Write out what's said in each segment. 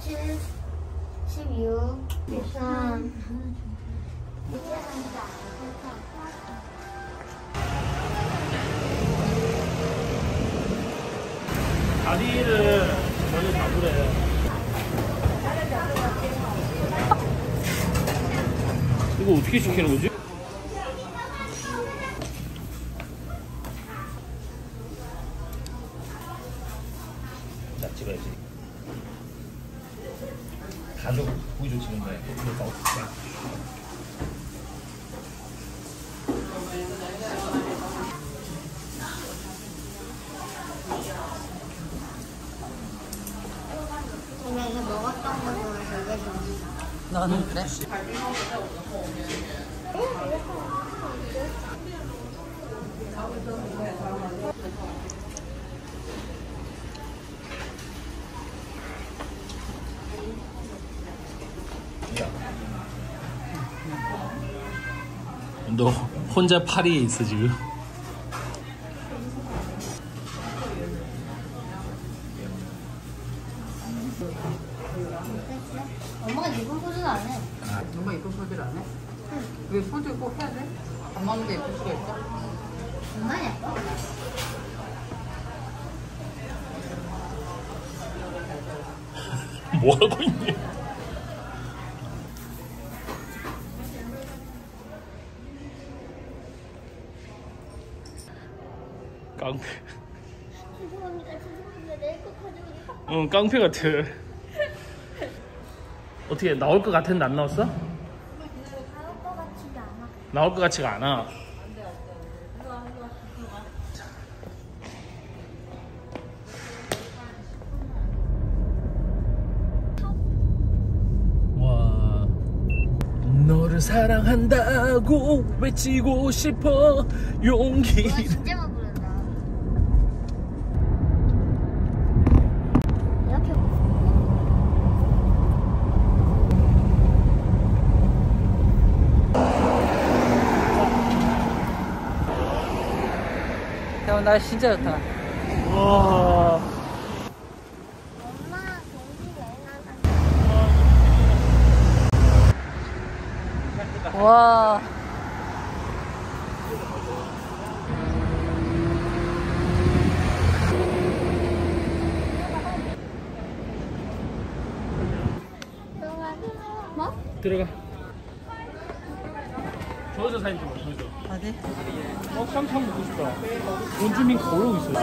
17, 16, 13. 다리를 먼저 잡으래. 이거 어떻게 시키는 거지? 자, 찍어야지. 가족 보여줘 지는 거야. 이거 없어. 그냥 이거 먹었던 거 중에서 이게 좀. 너는 그래? 너 혼자 파리에 있어 지금? 엄마가 이쁜 포즈는 안 해. 엄마 이쁜 포즈를 안 해? 응. 왜 포즈 꼭 해야 돼? 엄마도 예쁠 수가 있어? 엄마 예뻐? 뭐 하고 있니? 깡패. 죄송합니다. 내 거 가져오니까. 응, 깡패 같아. 어떻게 나올 것 같은데 안 나왔어? 나올 것 같지가 않아. 나올 것 같지가 않아. 와, 너를 사랑한다고 외치고 싶어 용기. 와, 진짜 막 부른다. 이렇게. 야, 날씨 진짜 좋다. 와. 엄마 경기 여행 가서. 와. 뭐? 들어가. 저기서 사진 찍어. 저기서. 어디? 깜짝 먹고 싶다. 원주민 걸어오고 있어.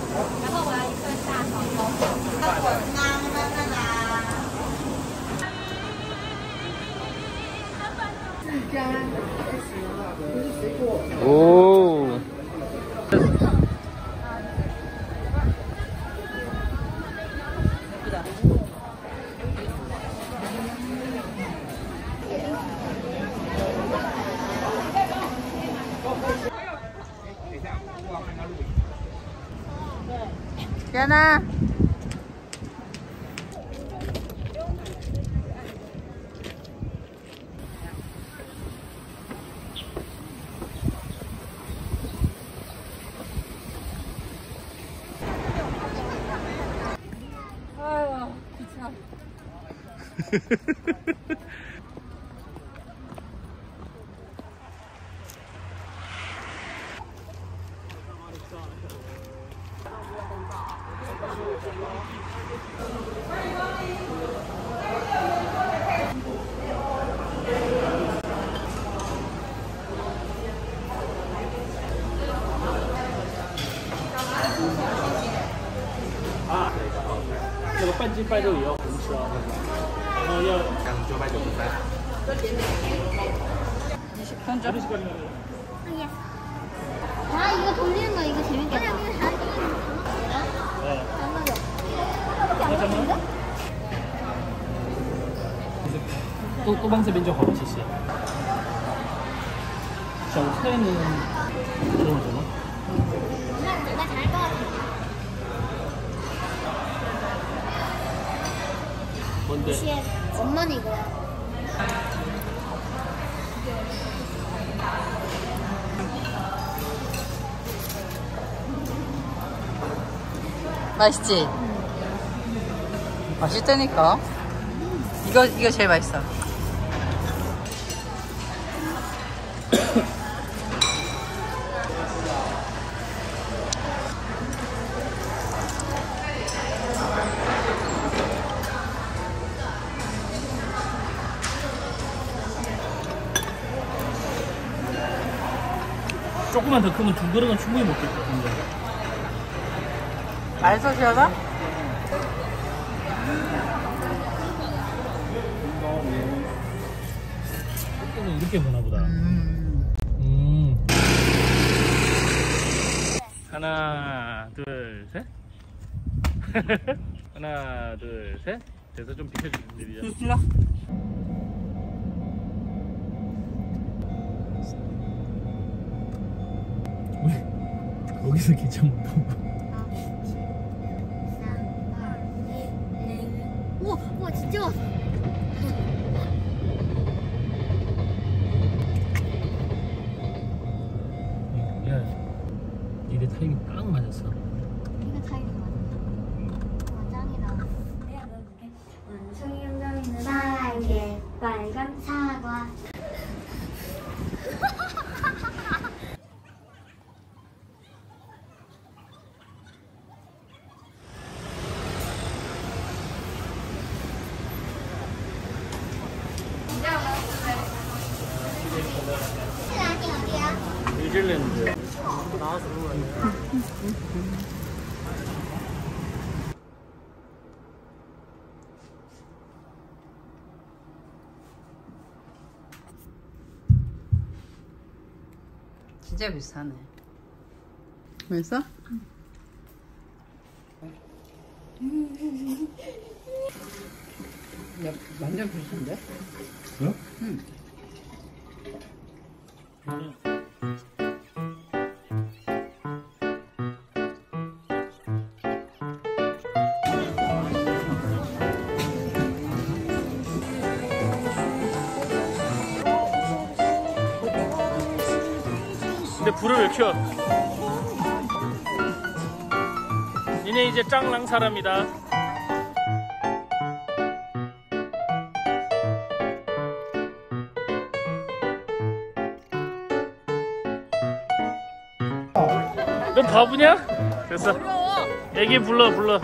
오. 연아. 아유, 귀찮아. 아, 这个半斤半肉也要红吃啊。然后要993。 현재? 아, 이거 돌리는 거 이거 재밌겠다. 네. 하나밖에 안 먹는데? 都帮这边就好了，谢谢。小菜呢？这种什么？ 내가 잘할 것 같아. 뭔데? 혹시 엄마는 이거야. 맛있지? 맛있다니까. 이거 제일 맛있어. 조금만 더 크면 두 그릇은 충분히 먹겠거든요. 맛있어, 시원아? 떡볶이는 이렇게 보나 보다. 하나, 둘, 셋. 하나, 둘, 셋. 돼서 좀 비켜주시면 되죠. 일로. 여기서 기차 못 타고. 우와 진짜 왔어. 야, 니네 타이밍 딱 맞았어. 이거 타이밍 맞아. 와 짱이다. 내가 넣어줄게. 원숭이 영감이는 빨개 빨간 사과. 뉴질랜드. 나와서 먹어야 진짜 비싸네. 맛있어? 야, 완전 비싼데? 응? 응. 근데 불을 왜 켜? 니네 이제 짱랑 사람이다. 너 바보냐? 됐어. 어려워. 애기 불러.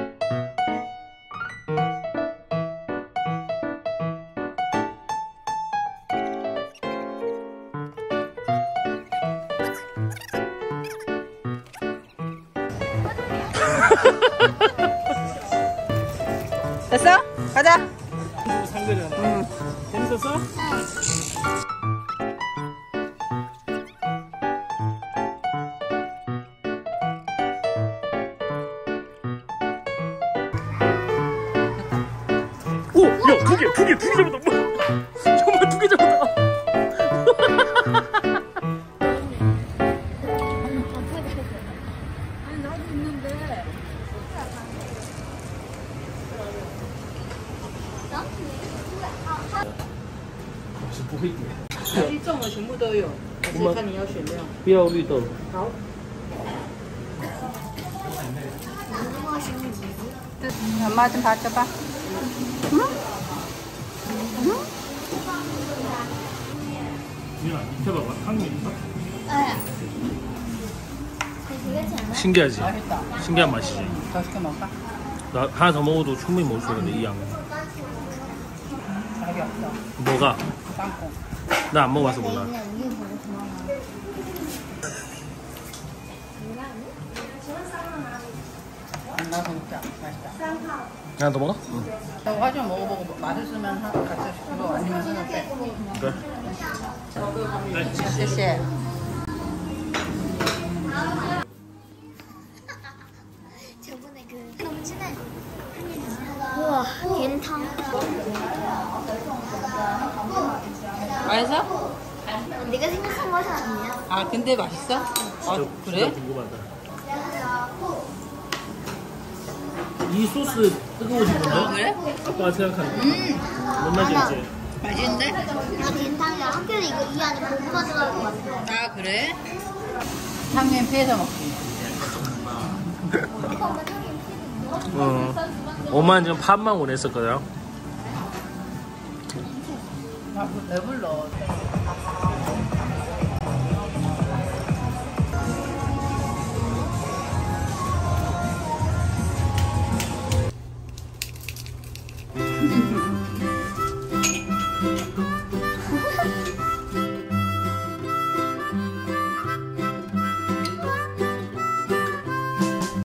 됐어? 가자. 상대잖아. 재밌었어? 오! 야! 두 개 잡았다! 정말 두 개 잡았다! 아니, 나도 있는데. 不会点。 一种的全部都有，可是看你要选料。 不要绿豆。 好。엄마 좀 봐줘봐. 응? 응? 민아 밑에 봐봐. 향이 있어. 되게 잘 신기하지? 맛있다. 신기한 맛이지. 더 시켜 먹을까? 나 하나 더 먹어도 충분히 먹을 수 있는데 이 양. 자기 없어. 뭐가? 땅콩. 나 안 먹어봐서 몰라. 안 나서 먹자. 맛있다. 하나 더 먹어? 응. 저거 화좀 먹어보고 맛있으면 같이 시키고 아니면 그냥 빼. 그래. 쎄쎄. 저번에 그 너무 진해. 우와 겐탕. 맛있어? 내가 생각한 맛이 아니야. 아 근데 맛있어? 아 그래? 진짜 궁금하다. 이 소스 뜨거워진 건데? 아 그래? 아빠가 생각하는 거. 뭔 맛이지? 맛있는데? 이거 겐탕이야. 학교에 이거 이 안에 고구마 들어갈 것 같아. 아 그래? 상면 피해서 먹기. 엄마는 지금 밥만 원했었거든. 배불러.